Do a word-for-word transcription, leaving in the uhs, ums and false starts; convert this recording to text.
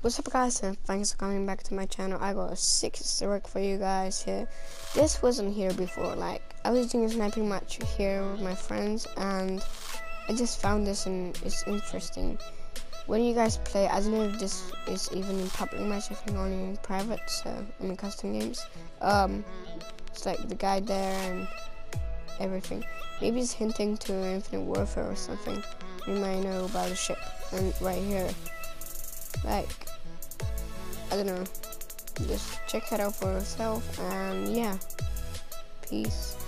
What's up guys, and thanks for coming back to my channel. I got a sick work for you guys here. This wasn't here before. Like, I was doing a sniping match here with my friends and I just found this and it's interesting. When you guys play, I don't know if this is even in public match, I think only in private, so I mean custom games. Um it's like the guy there and everything. Maybe it's hinting to Infinite Warfare or something. You might know about the ship. And right here, like, I don't know, just check it out for yourself, and yeah, peace.